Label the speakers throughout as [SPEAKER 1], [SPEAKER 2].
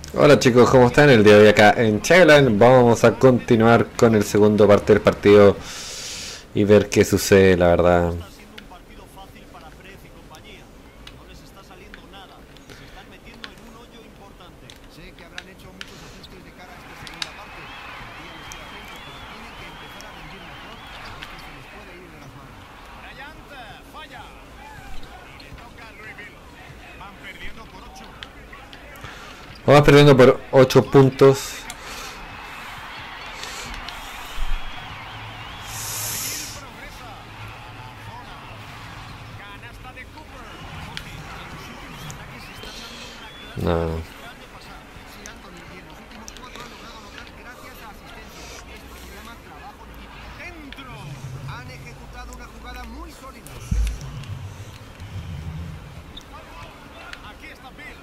[SPEAKER 1] Hola chicos, ¿cómo están? El día de hoy acá en Chagland vamos a continuar con el segundo parte del partido y ver qué sucede, la
[SPEAKER 2] No
[SPEAKER 1] verdad.
[SPEAKER 2] está siendo un partido fácil para Prez y compañía. No les está saliendo nada y se están metiendo en un hoyo importante.
[SPEAKER 3] Sé que habrán hecho muchos ajustes de cara a esta segunda parte. Todavía les queda tiempo, pero tienen que empezar a rendir mejor o esto se les puede ir de las manos.
[SPEAKER 2] Bryant falla. Y le toca a Louisville. Van perdiendo por 8.
[SPEAKER 1] Vamos perdiendo por 8 puntos.
[SPEAKER 2] Louisville progresa. A la zona. Canasta de Cooper. Jorge, en los últimos ataques se están dando una clase
[SPEAKER 1] No.
[SPEAKER 2] magistral de pasar.
[SPEAKER 3] Sí, Anthony, y en los últimos 4 han logrado anotar gracias a asistencias. Esto se llama trabajo en equipo.
[SPEAKER 2] ¡Dentro!
[SPEAKER 3] Han ejecutado una jugada muy sólida.
[SPEAKER 2] Aquí está Bill.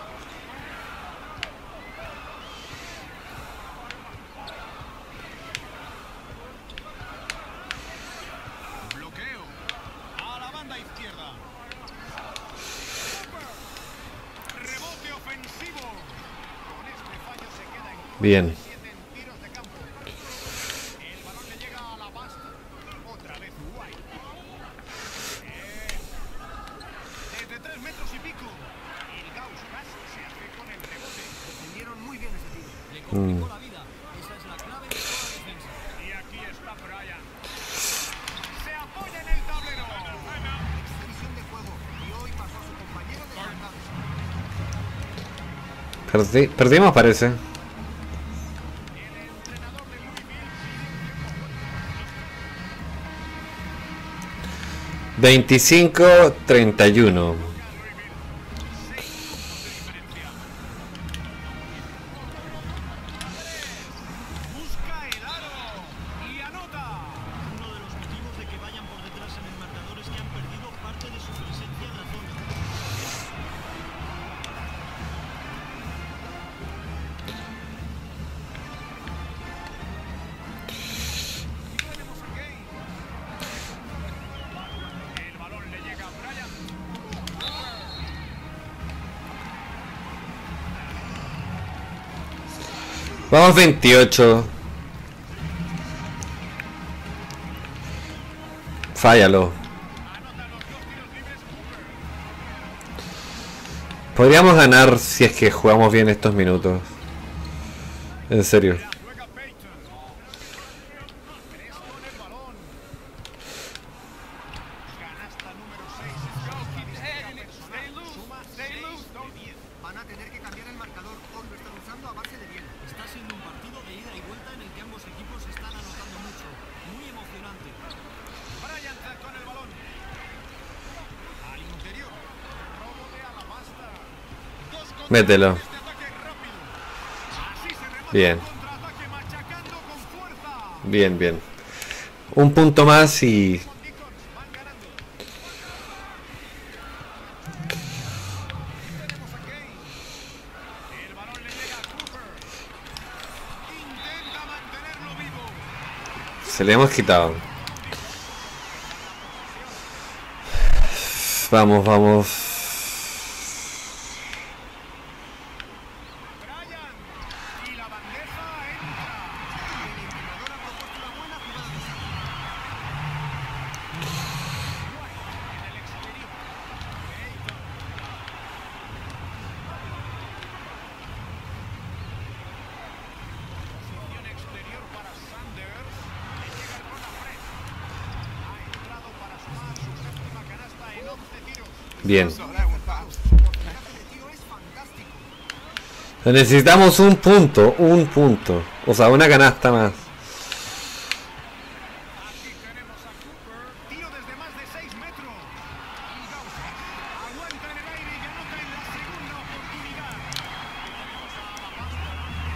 [SPEAKER 2] Bloqueo. A la banda izquierda. Cooper. Rebote ofensivo. Con este fallo se queda en
[SPEAKER 1] Bien.
[SPEAKER 2] 7 en tiros de campo. El balón le llega a la basta. Otra vez White. Desde 3 metros y pico. El Gauss casi se hace con el rebote.
[SPEAKER 3] Defendieron muy bien ese tiro.
[SPEAKER 2] Le complicó la vida. Esa es la clave de toda defensa. Y aquí está Bryant. Se apoya en el tablero.
[SPEAKER 3] Extensión de juego. Y hoy pasó a su compañero de marcado.
[SPEAKER 1] Perdimos, parece.
[SPEAKER 2] El entrenador de Louisville.
[SPEAKER 1] 25-31.
[SPEAKER 2] 6 puntos de diferencia. Busca el aro y anota. Uno de los motivos de que vayan por detrás en el marcador es que han perdido parte de su presencia en la zona. Y tenemos a Kane. El balón le llega a Bryant.
[SPEAKER 1] Vamos 28. Fállalo.
[SPEAKER 2] Anota los 2 tiros libres Cooper.
[SPEAKER 1] Podríamos ganar si es que jugamos bien estos minutos. En serio.
[SPEAKER 2] La juega Peyton. 3 con el balón. Canasta número 6. Suma 6 de 10.
[SPEAKER 3] Van a tener que cambiar el marcador. Hoy lo están usando a base de bien.
[SPEAKER 2] Está siendo un partido de ida y vuelta en el que ambos equipos están anotando mucho. Muy emocionante. Bryant con el balón. Al interior. Robo de Alabasta. 2
[SPEAKER 1] Mételo.
[SPEAKER 2] este ataque rápido. Así se remata
[SPEAKER 1] Bien.
[SPEAKER 2] el contraataque machacando con fuerza.
[SPEAKER 1] Bien, bien. Un punto más y...
[SPEAKER 2] Deacons van ganando. Tenemos a Kane. El balón le llega a Cooper. Intenta mantenerlo vivo.
[SPEAKER 1] Se le hemos quitado. Vamos, vamos.
[SPEAKER 2] Bryant. Y la bandeja entra.
[SPEAKER 3] El entrenador ha propuesto una buena jugada de saque.
[SPEAKER 2] White en el exterior. Peyton. Posición exterior para Sanders. Le llega el balón a Fred. Ha entrado para sumar su séptima canasta en 11 tiros.
[SPEAKER 1] Bien.
[SPEAKER 3] Su porcentaje de tiro es fantástico.
[SPEAKER 1] Necesitamos un punto. Un punto. O sea, una canasta más.
[SPEAKER 2] Aquí tenemos a Cooper. Tiro desde más de 6 metros. Y Gauss aguanta en el aire y anota en la segunda oportunidad. Tenemos a Alabasta.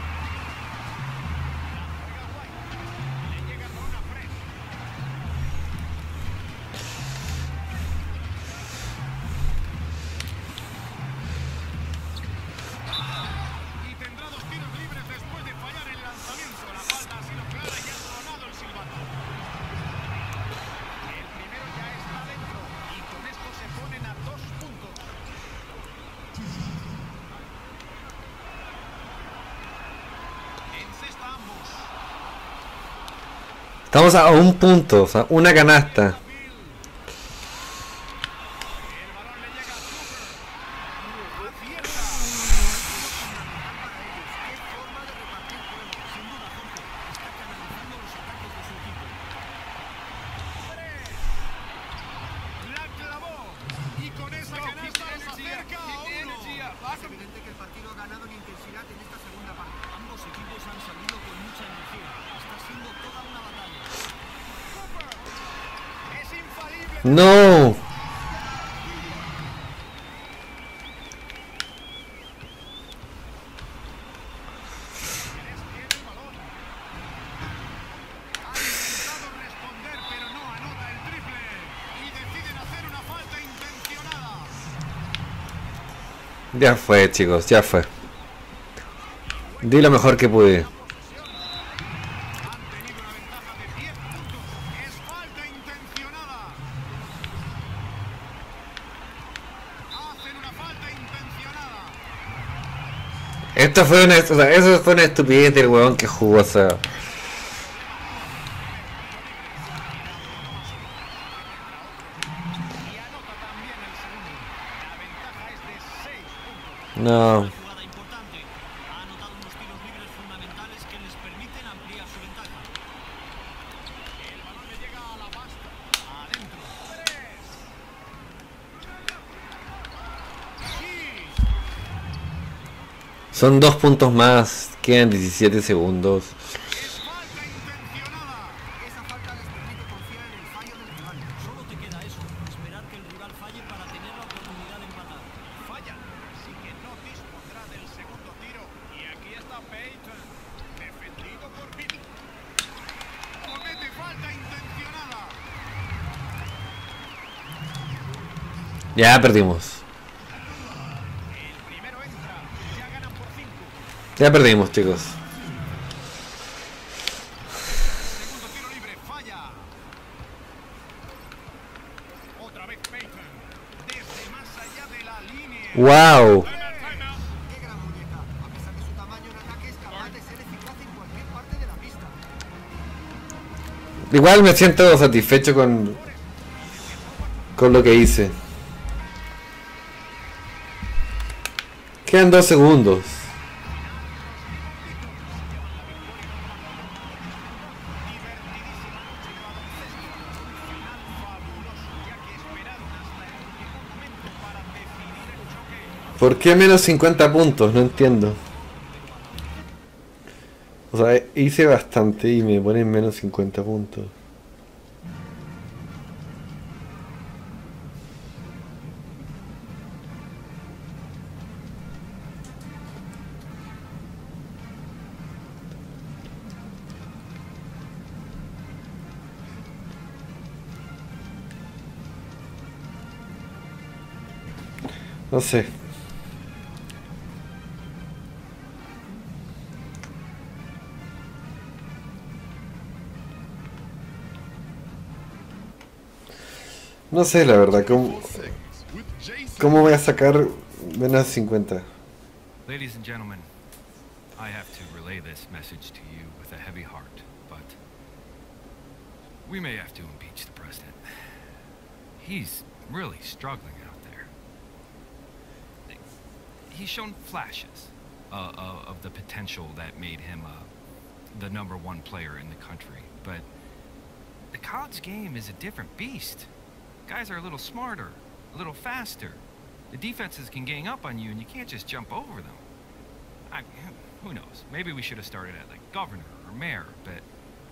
[SPEAKER 2] La juega White. Le llega el balón a Fred. Y tendrá 2 tiros libres después de fallar el lanzamiento. La falta así lo
[SPEAKER 1] Estamos a un punto, o sea, una canasta.
[SPEAKER 2] La clavó. Y con esa canasta se acerca a uno.
[SPEAKER 3] Es evidente que el partido ha ganado en intensidad en esta segunda parte.
[SPEAKER 2] Ambos equipos han salido con mucha energía. Está siendo toda una batalla. Cooper. Es infalible.
[SPEAKER 1] No.
[SPEAKER 2] Tiene el balón. Ha intentado responder, pero no anota el triple. Y deciden hacer una falta intencionada.
[SPEAKER 1] Ya fue, chicos, ya fue. Di lo mejor que pude.
[SPEAKER 2] Han tenido una ventaja de 10 puntos. Es falta intencionada. Hacen una falta intencionada.
[SPEAKER 1] Esto fue una, o sea, eso fue una estupidez del huevón que jugó, o sea.
[SPEAKER 2] Y anota también el segundo. La ventaja es de 6 puntos.
[SPEAKER 1] No.
[SPEAKER 2] Una jugada importante. Ha anotado unos tiros libres fundamentales que les permiten ampliar su ventaja. El balón le llega a la pasta. Adentro. 3. Sí.
[SPEAKER 1] Son 2 puntos más. Quedan 17 segundos.
[SPEAKER 2] Es falta intencionada.
[SPEAKER 3] Esa falta les permite confiar en el fallo del rival.
[SPEAKER 2] Solo te queda eso. Esperar que el rival falle para tener la oportunidad de empatar. Falla. Así que no dispondrá del segundo tiro. Y aquí está Peyton. Defendido por Billy. Comete falta intencionada.
[SPEAKER 1] Ya perdimos.
[SPEAKER 2] El primero entra. Ya ganan por 5.
[SPEAKER 1] Ya perdimos, chicos.
[SPEAKER 2] Segundo tiro libre. Falla. Otra vez Peyton. Desde más allá de la línea.
[SPEAKER 1] Wow.
[SPEAKER 2] Timeout.
[SPEAKER 3] Qué gran muñeca. A pesar de su tamaño en ataque es capaz de ser eficaz en cualquier parte de la pista.
[SPEAKER 1] Igual me siento satisfecho con lo que hice. Quedan 2 segundos. ¿Por qué menos 50 puntos? No entiendo. O sea, hice bastante y me ponen menos 50 puntos. No sé. No sé, la verdad, ¿cómo voy a sacar menos 50?
[SPEAKER 4] Ladies and gentlemen, I have to relay this message to you with a heavy heart, but we may have to impeach the president. He's really struggling out there. He's shown flashes of the potential that made him the #1 player in the country, but the college game is a different beast. Guys are a little smarter, a little faster. The defenses can gang up on you and you can't just jump over them. Who knows? Maybe we should have started at like governor or mayor, but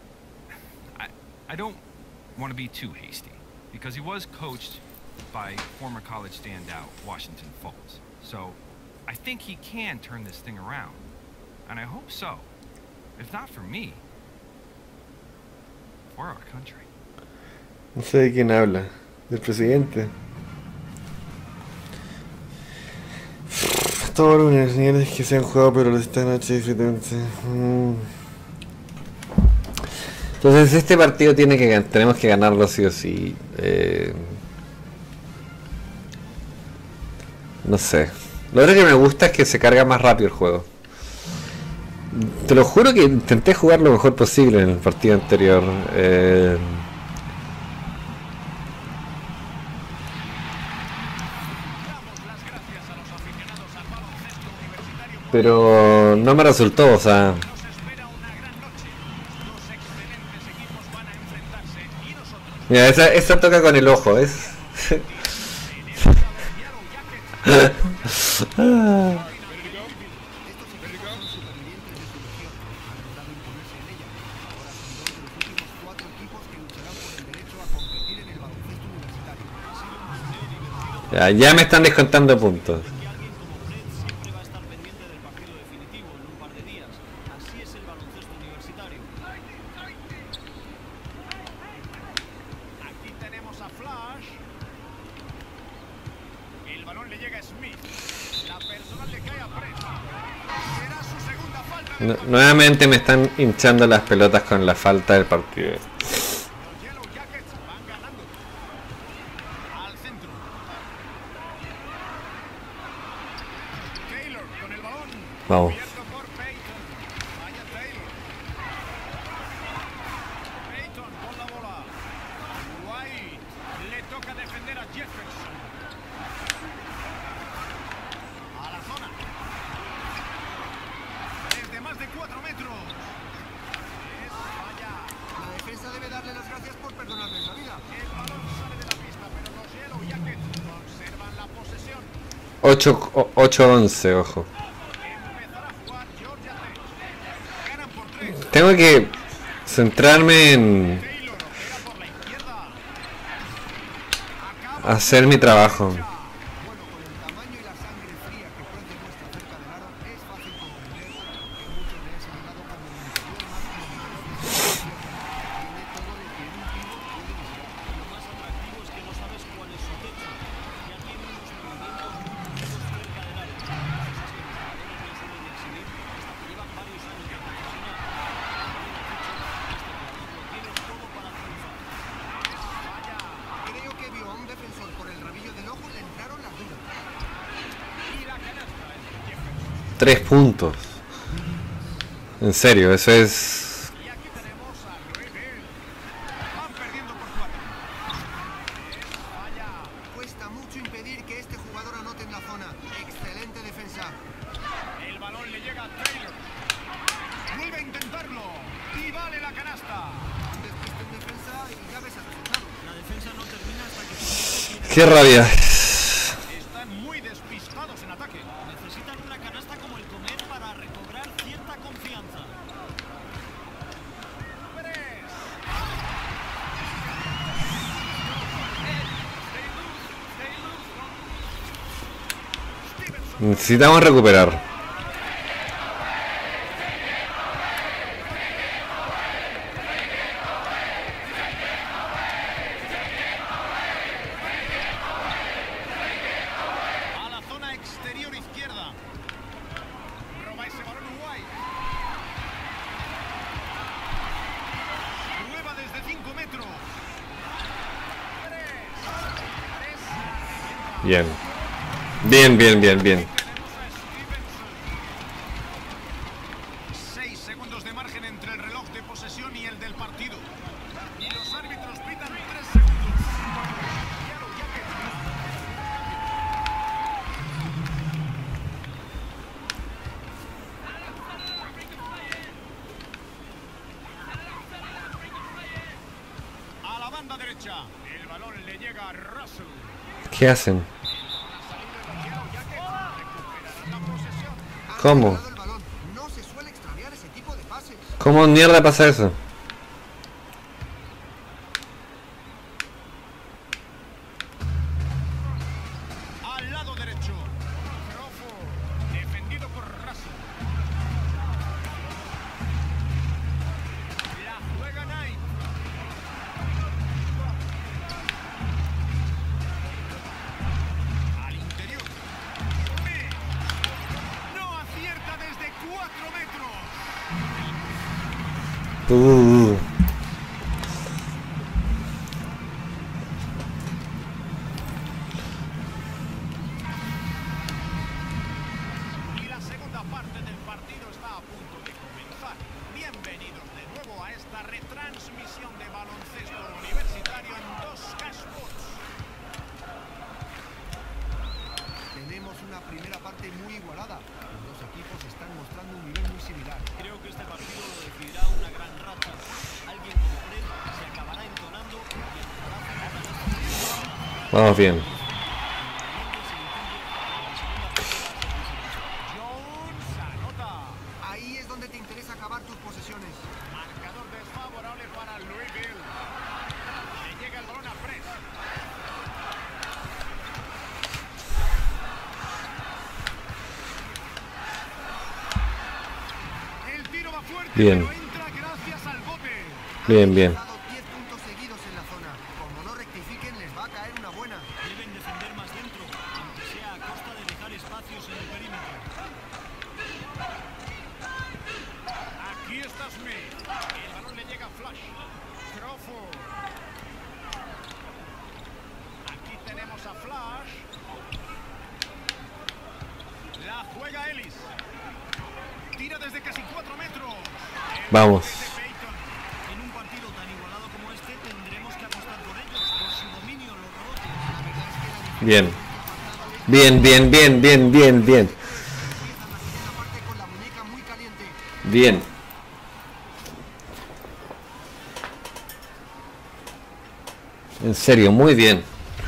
[SPEAKER 4] I don't want to be too hasty because he was coached by former college standout Washington Falls. So I think he can turn this thing around. And I hope so. If not for me, for our country.
[SPEAKER 1] No sé de quién habla. Del presidente. Todos los universidades que se han jugado, pero esta noche diferente. Entonces este partido tenemos que ganarlo sí o sí. No sé. Lo otro que me gusta es que se carga más rápido el juego. Te lo juro que intenté jugar lo mejor posible en el partido anterior. Pero no me resultó, o sea.
[SPEAKER 2] Nos espera una gran noche. Dos excelentes equipos van a enfrentarse y nosotros
[SPEAKER 1] Mira, esa toca con el ojo, ¿es? Ya me están descontando puntos.
[SPEAKER 2] que alguien como Fred siempre va a estar pendiente del partido definitivo en un par de días. Así es el baloncesto universitario. Aquí tenemos a Flash. El balón le llega a Smith. La personal le cae a Fred. Será su segunda falta del partido.
[SPEAKER 1] Nuevamente me están hinchando las pelotas con la falta del partido.
[SPEAKER 2] Los Yellow Jackets van ganando. Al centro. Taylor con el balón.
[SPEAKER 1] Vamos.
[SPEAKER 2] Cubierto por Peyton. Vaya Taylor. Peyton con la bola. White. Le toca defender a Jefferson. A la zona. Desde más de 4 metros. Es falla.
[SPEAKER 3] La defensa debe darle las gracias por perdonarles la vida.
[SPEAKER 2] El balón sale de la pista, pero los Yellow Jackets conservan la posesión.
[SPEAKER 1] 8-11, ojo.
[SPEAKER 2] Empezará a jugar Georgia Tech. Ganan por 3.
[SPEAKER 1] Tengo que centrarme en
[SPEAKER 2] Taylor opera por la izquierda. Acaba
[SPEAKER 1] hacer mi trabajo.
[SPEAKER 3] Bueno, con el tamaño y la sangre fría que Fred demuestra cerca del aro, es fácil comprender que muchos le han señalado como el interior más peligroso. Tiene todo lo que un tiro puede desear.
[SPEAKER 2] Lo más atractivo es que no sabes cuál es su techo. Ya tiene unos movimientos muy rápidos cerca del área. Cosas que los jugadores no suelen exhibir hasta que llevan varios años de profesional. Este jugador lo tiene todo para triunfar. Falla.
[SPEAKER 3] Creo que vio a un defensor por el rabillo del ojo y le entraron las dudas.
[SPEAKER 2] Y la canasta es de Jefferson.
[SPEAKER 1] 3 puntos. En serio, eso es.
[SPEAKER 2] Y aquí tenemos a Rebel. Van perdiendo por 4. Falla.
[SPEAKER 3] Cuesta mucho impedir que este jugador anote en la zona. Excelente defensa.
[SPEAKER 2] El balón le llega a Taylor. Vuelve a intentarlo. Y vale la canasta.
[SPEAKER 3] Despiste en defensa y ya ves el resultado.
[SPEAKER 2] La defensa no termina hasta que
[SPEAKER 1] Qué rabia.
[SPEAKER 2] están muy despistados en ataque. Necesitan una canasta como el comer para recobrar cierta confianza. Pérez. Stevenson.
[SPEAKER 1] Necesitamos recuperar.
[SPEAKER 2] A la zona exterior izquierda. Roba ese balón White. Prueba desde 5 metros.
[SPEAKER 1] Bien. Bien.
[SPEAKER 2] Tenemos a Stevenson. 6 segundos de margen entre el reloj de posesión y el del partido. Y los árbitros pitan 3 segundos. Yellow Jackets. A la banda derecha. El balón le llega a Russell.
[SPEAKER 1] ¿Qué hacen?
[SPEAKER 2] Recuperarán la posesión.
[SPEAKER 3] Han
[SPEAKER 1] ¿Cómo?
[SPEAKER 3] recuperado el balón. No se suele extraviar ese tipo de pases.
[SPEAKER 1] ¿Cómo mierda pasa eso?
[SPEAKER 2] Al lado derecho. Crawford. Defendido por Russell. La juega Knight. Al interior. Smith. No acierta desde 4 metros. Y la segunda parte del partido está a punto de Bienvenidos de nuevo a esta retransmisión de baloncesto universitario en 2K Sports.
[SPEAKER 3] Tenemos una primera parte muy igualada. Los dos equipos están mostrando un nivel muy similar.
[SPEAKER 5] Creo que este partido lo decidirá una gran racha. Alguien como Fred se acabará entonando y
[SPEAKER 1] Vamos bien.
[SPEAKER 2] Jones anota.
[SPEAKER 3] Ahí es donde te interesa acabar tus posesiones.
[SPEAKER 2] Marcador desfavorable para Louisville. Le llega el balón a Press. El tiro va fuerte,
[SPEAKER 1] Bien.
[SPEAKER 2] pero entra gracias al bote.
[SPEAKER 1] Bien, bien.
[SPEAKER 3] Han dado 10 puntos seguidos en la zona. Como no rectifiquen, les va a caer una buena.
[SPEAKER 5] deben defender más dentro, aunque sea a costa de dejar espacios en el perímetro.
[SPEAKER 2] Aquí está Smith. El balón le llega a Flash. Crawford. Aquí tenemos a Flash. La juega Ellis. Tira desde casi 4 metros.
[SPEAKER 1] Vamos.
[SPEAKER 2] Desde Peyton.
[SPEAKER 5] En un partido tan igualado como este tendremos que apostar por ellos, por su dominio en los rebotes.
[SPEAKER 1] Bien. Bien, bien, bien, bien, bien, bien.
[SPEAKER 3] Empiezan la segunda parte con la muñeca muy caliente.
[SPEAKER 1] Bien. En serio, muy bien.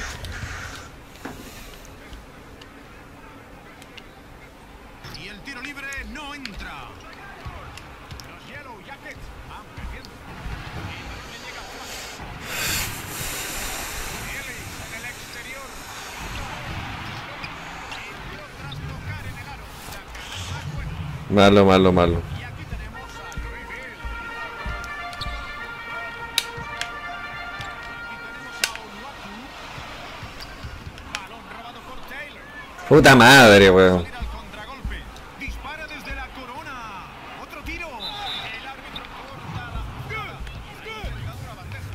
[SPEAKER 2] Y el tiro libre no entra. Los Yellow Jackets van perdiendo. El balón le llega a Flash. Ellis en el exterior. Entró tras tocar en el aro. La canasta es buena.
[SPEAKER 1] Malo, malo, malo.
[SPEAKER 2] Y aquí tenemos a Louisville. Aquí tenemos a Onuaku. Balón robado por Taylor.
[SPEAKER 1] Puta madre, weón.
[SPEAKER 2] Salir al contragolpe. Dispara desde la corona. Otro tiro. El árbitro corta la jugada. Pegado a la bandeja.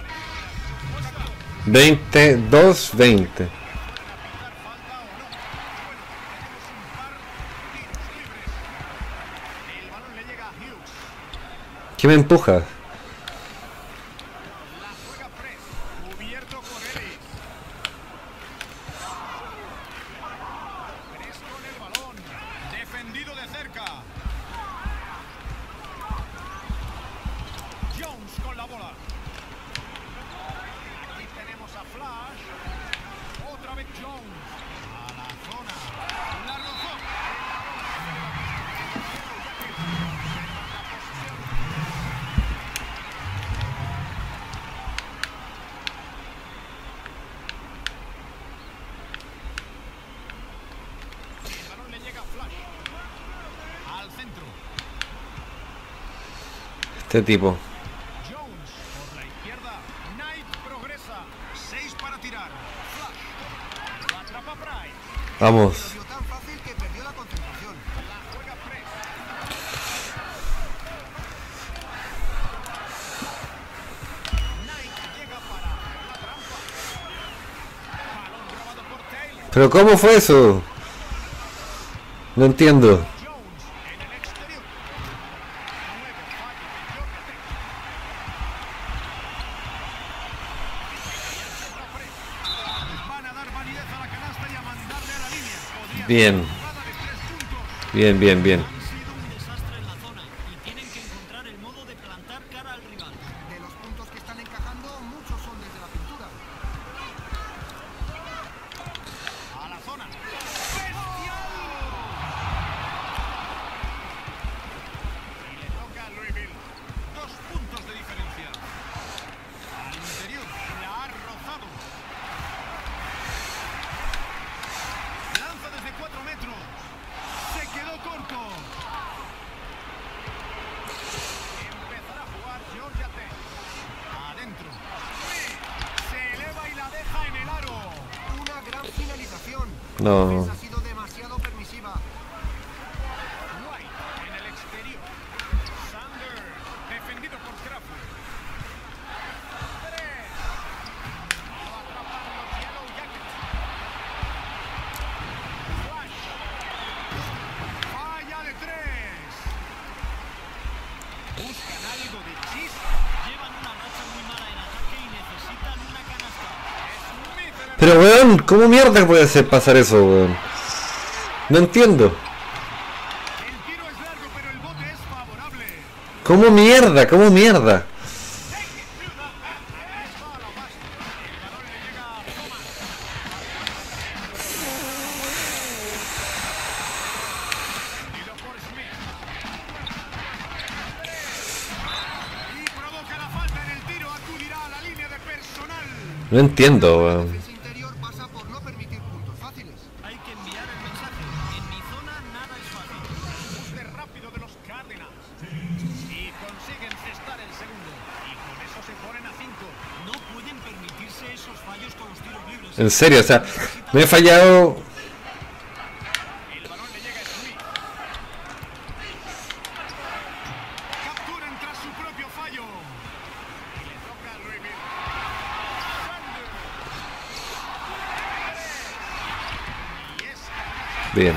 [SPEAKER 1] 22-20.
[SPEAKER 2] ¿Pueden aplicar falta o no? Bueno, tenemos un par de tiros libres. El balón le llega a Hughes.
[SPEAKER 1] ¿Quién me empuja?
[SPEAKER 2] La juega Press. Cubierto por Ellis. Press con el balón. Defendido de cerca. Jones con la bola. Aquí tenemos a Flash. Otra vez Jones. A la zona. La rozó. El balón le llega a Flash. Al centro.
[SPEAKER 1] Este tipo.
[SPEAKER 2] Jones por la izquierda. Knight progresa. 6 para tirar. Flash. Lo atrapa Price.
[SPEAKER 3] Lo
[SPEAKER 1] Vamos.
[SPEAKER 3] vio tan fácil que perdió la concentración.
[SPEAKER 2] La juega Press. Knight llega para hacer la trampa. Balón robado por Taylor.
[SPEAKER 1] ¿Pero cómo fue eso? No entiendo.
[SPEAKER 2] Jones en el exterior. Nuevo fallo de Georgia Tech. Van a dar validez a la canasta y a mandarle a la línea. Podría
[SPEAKER 1] Bien.
[SPEAKER 2] ser jugada de 3 puntos.
[SPEAKER 1] Bien, bien, bien.
[SPEAKER 5] Han sido un desastre en la zona y tienen que encontrar el modo de plantar cara al rival.
[SPEAKER 3] De los puntos que están encajando, muchos son desde la pintura.
[SPEAKER 2] A la zona. ¡Bestial! Y le toca a Louisville. 2 puntos de diferencia. Al interior. La ha rozado. Lanza desde 4 metros. Se quedó corto. Empezará a jugar Georgia Tech. Adentro. Se eleva y la deja en el aro.
[SPEAKER 3] Una gran finalización.
[SPEAKER 1] No.
[SPEAKER 3] La defensa ha sido demasiado permisiva.
[SPEAKER 2] White en el exterior. Sanders defendido por Crawford. 3. Lo atrapan los Yellow Jackets. Flash. Falla de 3.
[SPEAKER 1] Pero weón, ¿cómo mierda puede ser pasar eso, weón? No entiendo.
[SPEAKER 2] El tiro es largo, pero el bote es favorable.
[SPEAKER 1] ¿Cómo mierda? ¿Cómo mierda?
[SPEAKER 2] Tiro por Smith. Y provoca la falta en el tiro. Acudirá a la línea de personal.
[SPEAKER 1] No entiendo,
[SPEAKER 3] La
[SPEAKER 1] weón.
[SPEAKER 3] defensa interior pasa por no permitir puntos fáciles.
[SPEAKER 5] Hay que enviar el mensaje. En mi zona nada es fácil.
[SPEAKER 2] Ajuste rápido de los Cardinals. Y consiguen cestar el segundo. Y con eso se ponen a 5.
[SPEAKER 5] No pueden permitirse esos fallos con los tiros libres.
[SPEAKER 1] En serio, o sea, me he fallado.
[SPEAKER 2] El balón le llega a Smith. Capturan tras su propio fallo. Y le toca a Louisville. Sanders. Y es
[SPEAKER 1] Bien.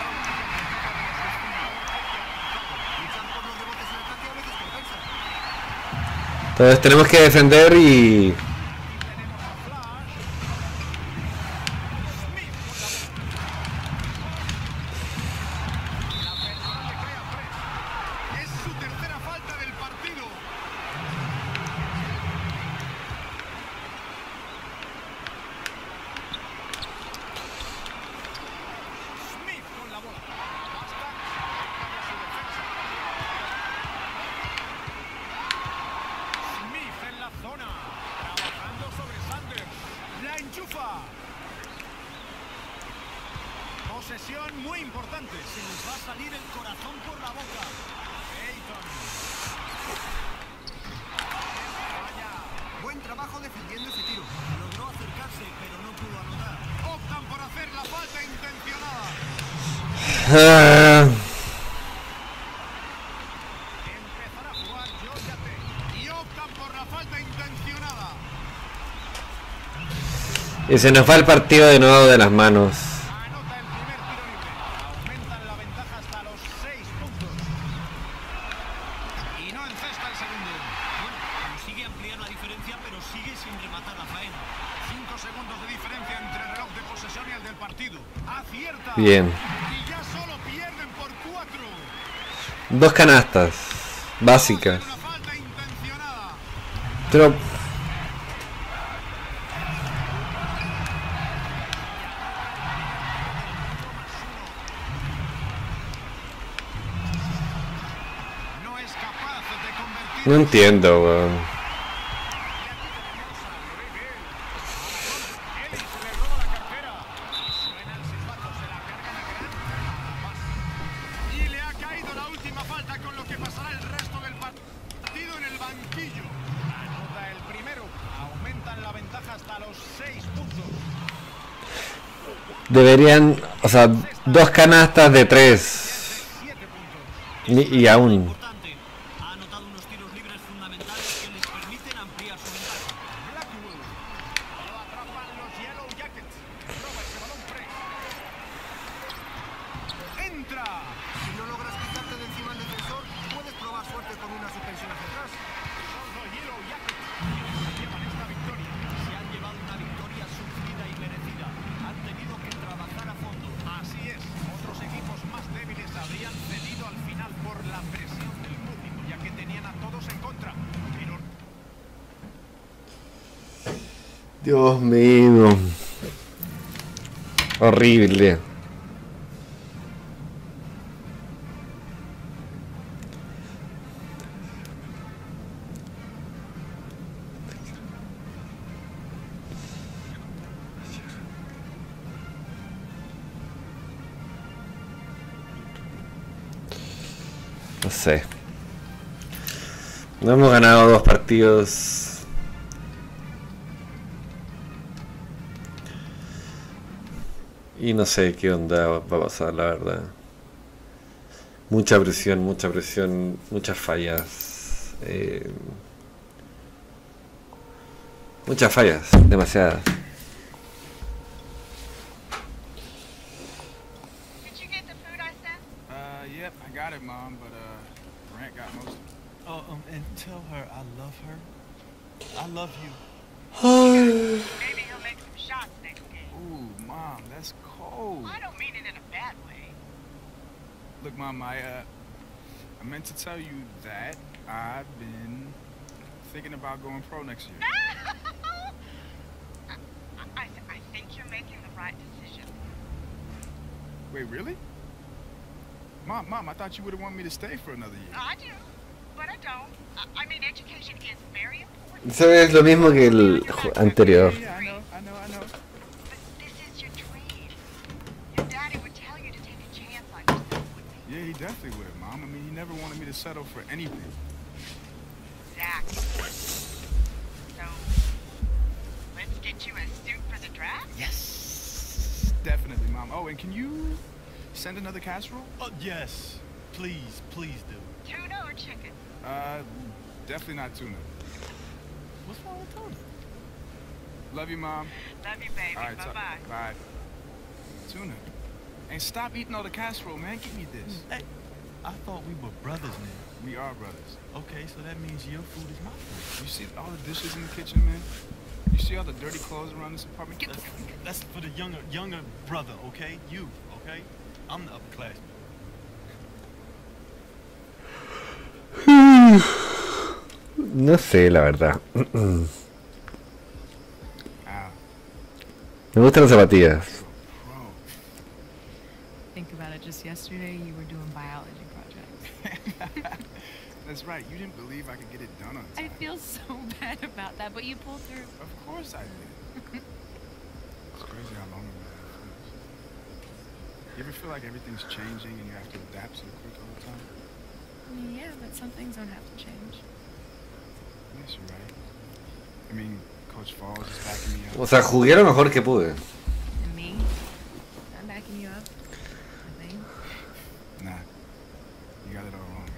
[SPEAKER 3] Luchan por los rebotes en ataque, a veces compensan.
[SPEAKER 1] Entonces tenemos que defender y...
[SPEAKER 2] Es su tercera falta del partido. Smith con la bola. Basta para su defensa. Smith en la zona. Trabajando sobre Sanders. La enchufa. Posesión muy importante.
[SPEAKER 5] Se les va a salir el corazón por la boca.
[SPEAKER 2] Ayton.
[SPEAKER 3] Buen trabajo defendiendo ese tiro.
[SPEAKER 5] Logró acercarse, pero no pudo anotar.
[SPEAKER 2] Optan por hacer la falta intencionada.
[SPEAKER 1] Ah,
[SPEAKER 2] Empezará a jugar Georgia Tech. Y optan por la falta intencionada.
[SPEAKER 1] y se nos va el partido de nuevo de las manos.
[SPEAKER 2] Anota el primer tiro libre. Aumentan la ventaja hasta los 6 puntos. Y no encesta el segundo.
[SPEAKER 5] Bueno, consigue ampliar la diferencia, pero sigue sin rematar la faena.
[SPEAKER 2] 5 segundos de diferencia entre el reloj de posesión y el del partido. Acierta.
[SPEAKER 1] Bien.
[SPEAKER 2] Y ya solo pierden por 4.
[SPEAKER 1] Dos canastas básicas.
[SPEAKER 2] Una falta intencionada.
[SPEAKER 1] Pero...
[SPEAKER 2] No es capaz de convertir.
[SPEAKER 1] no entiendo, weón.
[SPEAKER 2] Ellis le roba la cartera. Suena el silbato, se la cargan a gran. Y le ha caído la última falta, con lo que pasará el resto del partido en el banquillo. Anota el primero. Aumentan la ventaja hasta los 6 puntos.
[SPEAKER 1] Deberían, o sea, dos canastas de 3.
[SPEAKER 2] 7 puntos.
[SPEAKER 1] Y aún.
[SPEAKER 5] Importante. Ha anotado unos tiros libres fundamentales que les permiten ampliar su ventaja.
[SPEAKER 2] Blackwood. Lo atrapan los Yellow Jackets. Roba ese balón Press. Entra.
[SPEAKER 3] Si no logras quitarte de encima al defensor, puedes probar suerte con una suspensión hacia atrás.
[SPEAKER 2] Son los Yellow Jackets quienes se llevan esta victoria.
[SPEAKER 5] Se han llevado una victoria sufrida y merecida. Han tenido que trabajar a fondo.
[SPEAKER 2] Así es. Otros equipos más débiles habrían cedido al final por la presión del público, ya que tenían a todos en contra. Pero
[SPEAKER 1] Dios mío. Horrible. No sé. No hemos ganado dos partidos. Y no sé qué onda va a pasar, la verdad. Mucha presión, muchas fallas. Muchas fallas, demasiadas.
[SPEAKER 6] Did you get the food I sent?
[SPEAKER 7] Yep, I got it, Mom, but, Grant got most of it.
[SPEAKER 5] Oh, and tell her I love her. I love you.
[SPEAKER 6] Maybe he'll make some shots next game.
[SPEAKER 7] Ooh, Mom, that's cold.
[SPEAKER 6] I don't mean it in a bad way.
[SPEAKER 7] Look, Mom, I meant to tell you that I've been thinking about going pro next year.
[SPEAKER 6] I think you're making the right decision.
[SPEAKER 7] Wait, really? Mom, I thought you would have wanted me to stay for another year.
[SPEAKER 6] I do, but I don't. I mean, education is very important.
[SPEAKER 1] Eso es lo mismo que el anterior.
[SPEAKER 7] Yeah, I know.
[SPEAKER 6] But this is your dream. Your daddy would tell you to take a chance on yourself, wouldn't he?
[SPEAKER 7] Yeah, he definitely would, Mom. I mean, he never wanted me to settle for anything.
[SPEAKER 6] Exactly. So, let's get you a suit for the draft?
[SPEAKER 7] Yes. Definitely, Mom. Oh, and can you send another casserole?
[SPEAKER 2] Oh, yes. Please do.
[SPEAKER 6] Tuna or chicken?
[SPEAKER 7] Definitely not tuna.
[SPEAKER 2] What's wrong with Tony?
[SPEAKER 7] Love you, Mom.
[SPEAKER 6] Love you, baby.
[SPEAKER 7] All right,
[SPEAKER 6] Bye-bye.
[SPEAKER 7] bye. Tuna. And stop eating all the casserole, man. Give me this.
[SPEAKER 2] Hey, I thought we were brothers now.
[SPEAKER 7] We are brothers.
[SPEAKER 2] Okay, so that means your food is my food.
[SPEAKER 7] You see all the dishes in the kitchen, man? You see all the dirty clothes around this apartment? Get
[SPEAKER 2] That's for the younger brother, okay? You, okay? I'm the upperclassman.
[SPEAKER 1] No sé, la verdad. Me gustan las zapatillas.
[SPEAKER 7] Bro.
[SPEAKER 8] Think about it. Just yesterday, you were doing biology projects.
[SPEAKER 7] That's right. You didn't believe I could get it done on
[SPEAKER 8] I
[SPEAKER 7] time.
[SPEAKER 8] feel so bad about that, but you pulled through.
[SPEAKER 7] Of course I did. It's crazy how long ago that was. You ever feel like everything's changing and you have to adapt so quick all the time?
[SPEAKER 8] Yeah, but some things don't have to change.
[SPEAKER 7] Yes, you're right. I mean, Coach Falls is backing me up.
[SPEAKER 1] O sea, jugué lo mejor que pude.
[SPEAKER 8] And me, I'm backing you up. I think.
[SPEAKER 7] Nah, you got it all wrong,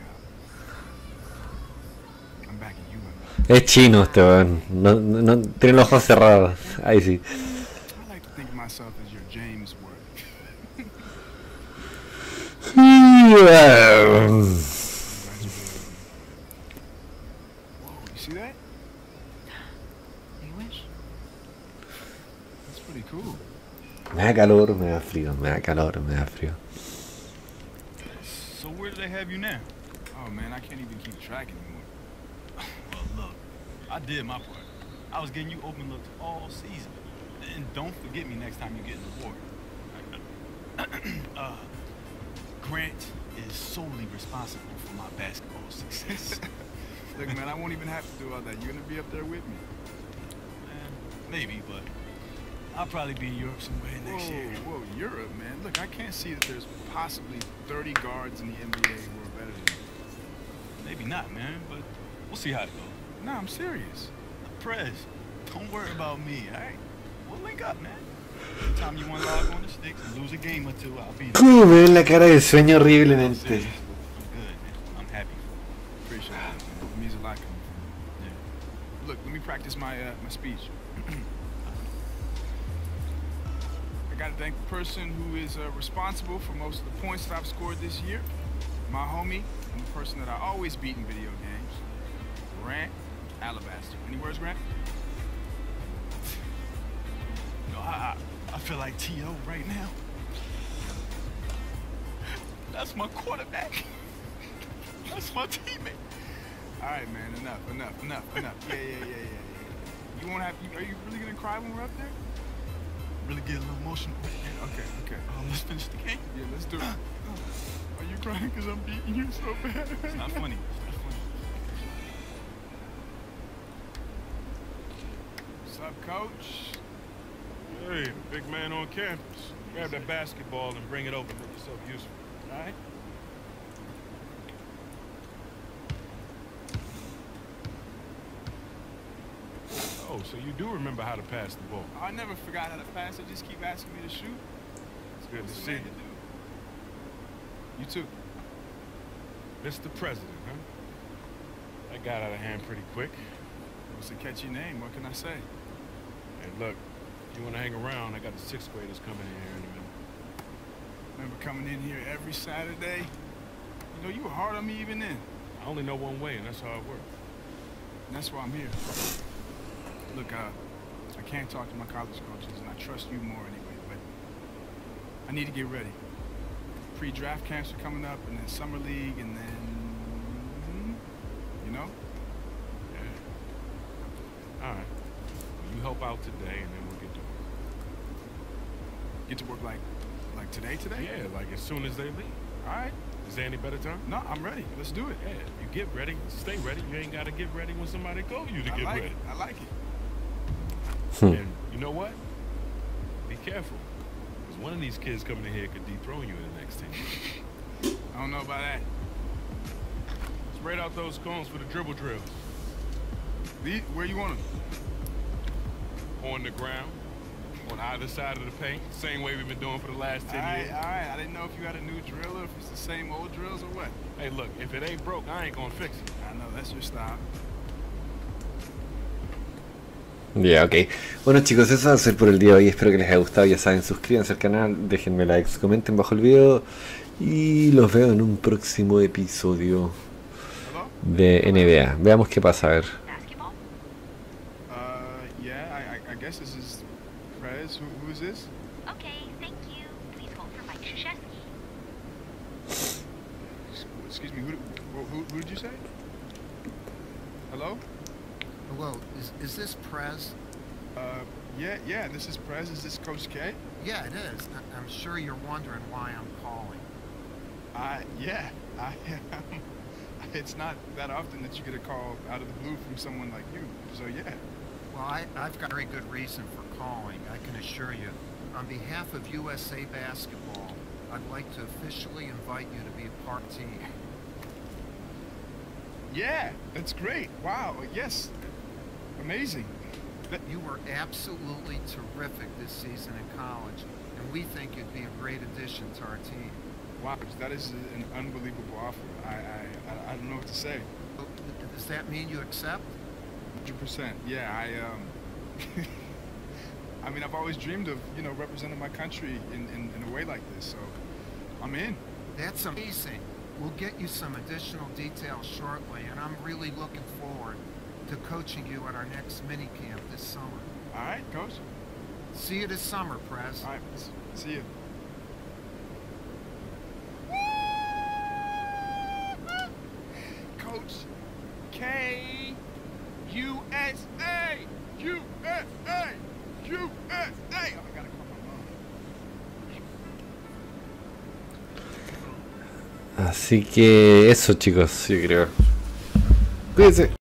[SPEAKER 7] Al. I'm backing you up.
[SPEAKER 1] Es chino este weón. No, tiene los ojos cerrados. Ahí sí.
[SPEAKER 7] I like to think of myself as your James Ward. Whoa, you see that?
[SPEAKER 8] You wish.
[SPEAKER 7] That's pretty cool.
[SPEAKER 1] Me da calor, me da frío, me da calor, me da frío.
[SPEAKER 2] So where do they have you now?
[SPEAKER 7] Oh man, I can't even keep track anymore.
[SPEAKER 2] Well, look, I did my part. I was getting you open looks all season. And don't forget me next time you get an award. Grant is solely responsible for my basketball success.
[SPEAKER 7] Look, man, I won't even have to do all that. You're gonna be up there with me.
[SPEAKER 2] Maybe, but I'll probably be in Europe somewhere next year.
[SPEAKER 7] Whoa, Europe, man. Look, I can't see that there's possibly 30 guards in the NBA who are better than you.
[SPEAKER 2] Maybe not, man, but we'll see how it goes.
[SPEAKER 7] Nah, I'm serious.
[SPEAKER 2] Prez, don't worry about me, all right? We'll link up, man. Anytime you want to log on the sticks and lose a game or two, I'll be there.
[SPEAKER 1] ¿Cómo me ven la cara de sueño
[SPEAKER 2] I'm
[SPEAKER 1] horriblemente?
[SPEAKER 2] serious. I'm good, man. I'm happy for
[SPEAKER 7] Appreciate that, man. It means a lot coming from
[SPEAKER 2] you.
[SPEAKER 7] you. Look, let me practice my my speech. I gotta thank the person who is responsible for most of the points that I've scored this year. My homie, and the person that I always beat in video games. Grant Alabaster. Any words, Grant?
[SPEAKER 2] You know, I feel like T.O. right now. That's my quarterback. That's my teammate.
[SPEAKER 7] All right, man. Enough. Yeah. You won't have. Are you really gonna cry when we're up there?
[SPEAKER 2] Really get a little emotional.
[SPEAKER 7] Okay.
[SPEAKER 2] Let's finish the game.
[SPEAKER 7] Yeah, let's do it. Are you crying because I'm beating you so bad?
[SPEAKER 2] It's not funny. It's not funny.
[SPEAKER 7] What's up, Coach?
[SPEAKER 9] Hey, the big man on campus. Grab that basketball and bring it over and make yourself useful, all right? Oh, so you do remember how to pass the ball.
[SPEAKER 7] I never forgot how to pass. They just keep asking me to shoot.
[SPEAKER 9] It's good
[SPEAKER 7] What's
[SPEAKER 9] to
[SPEAKER 7] the
[SPEAKER 9] see
[SPEAKER 7] man
[SPEAKER 9] you.
[SPEAKER 7] to do? You too.
[SPEAKER 9] Mr. President, huh? That got out of hand pretty quick.
[SPEAKER 7] It's a catchy name. What can I say?
[SPEAKER 9] Hey, look, if you want to hang around, I got the sixth graders coming in here in a minute.
[SPEAKER 7] Remember coming in here every Saturday? You know, you were hard on me even then.
[SPEAKER 9] I only know one way, and that's how it works.
[SPEAKER 7] And that's why I'm here. Look, I can't talk to my college coaches, and I trust you more anyway, but I need to get ready. Pre-draft camps are coming up, and then summer league, and then, you know?
[SPEAKER 9] Yeah. All right. You help out today, and then we'll get to work.
[SPEAKER 7] Get to work like today?
[SPEAKER 9] Yeah, like as soon as they leave.
[SPEAKER 7] All right.
[SPEAKER 9] Is there any better time?
[SPEAKER 7] No, I'm ready. Let's do it.
[SPEAKER 9] Yeah, you get ready, stay ready. You ain't got to get ready when somebody tells you to get ready.
[SPEAKER 7] I like it.
[SPEAKER 9] And you know what? Be careful. Because one of these kids coming in here could dethrone you in the next 10 years.
[SPEAKER 7] I don't know about that.
[SPEAKER 9] Spread out those cones for the dribble drills.
[SPEAKER 7] Where you want them?
[SPEAKER 9] On the ground, on either side of the paint, same way we've been doing for the last 10 years.
[SPEAKER 7] All right. I didn't know if you had a new drill or if it's the same old drills or what.
[SPEAKER 9] Hey, look, if it ain't broke, I ain't gonna fix it.
[SPEAKER 7] I know, that's your style.
[SPEAKER 1] Ya, ok. Bueno chicos, eso va a ser por el día de hoy. Espero que les haya gustado. Ya saben, suscríbanse al canal, déjenme likes, comenten bajo el video. Y los veo en un próximo episodio de NBA. Veamos qué pasa, a ver.
[SPEAKER 6] Basketball?
[SPEAKER 7] Yeah, I guess this is Prez. Who is this?
[SPEAKER 6] Okay, thank you. Please hold for Mike Krzyzewski.
[SPEAKER 7] Excuse me, who did you say? Hello?
[SPEAKER 3] Hello, is this Prez?
[SPEAKER 7] Yeah, this is Prez. Is this Coach K?
[SPEAKER 3] Yeah, it is. I'm sure you're wondering why I'm calling.
[SPEAKER 7] Yeah, it's not that often that you get a call out of the blue from someone like you, so yeah.
[SPEAKER 3] Well, I've got a very good reason for calling, I can assure you. On behalf of USA Basketball, I'd like to officially invite you to be a part of the team.
[SPEAKER 7] Yeah, that's great. Wow, yes. Amazing.
[SPEAKER 3] You were absolutely terrific this season in college, and we think you'd be a great addition to our team.
[SPEAKER 7] Wow, that is an unbelievable offer. I don't know what to say.
[SPEAKER 3] Does that mean you accept?
[SPEAKER 7] 100%. Yeah, I mean, I've always dreamed of, representing my country in a way like this, so I'm in.
[SPEAKER 3] That's amazing. We'll get you some additional details shortly, and I'm really looking forward to coaching you at our next mini camp this summer.
[SPEAKER 7] All right, Coach.
[SPEAKER 3] See you this summer, Prez.
[SPEAKER 7] All right, see you. Coach K, USA, USA, USA. Oh, I gotta call my mom.
[SPEAKER 1] Así que eso chicos, yo creo. Cuídense.